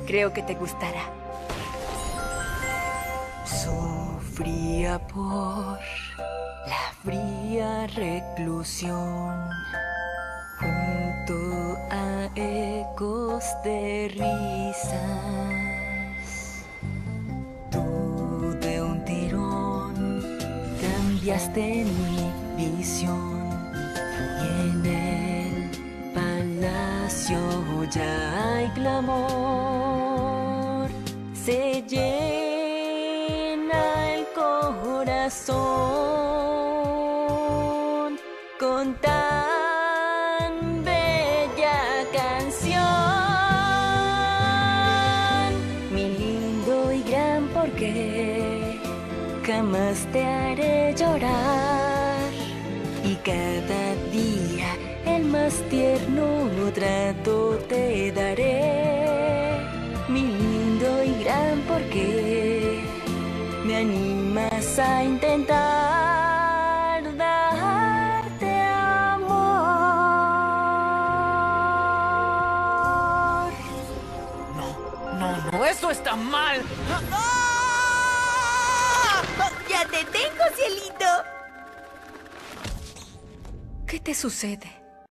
Creo que te gustará. Sufría por la fría reclusión, junto a ecos de risas. Tú de un tirón cambiaste mi visión, y en el palacio ya hay clamor. Se llena el corazón con tan bella canción. Mi lindo y gran porque jamás te haré llorar, y cada día el más tierno trato te daré. Mi lindo y gran porque me animas a intentar darte amor. No, eso está mal. ¡Ya te tengo, cielito! ¿Qué te sucede?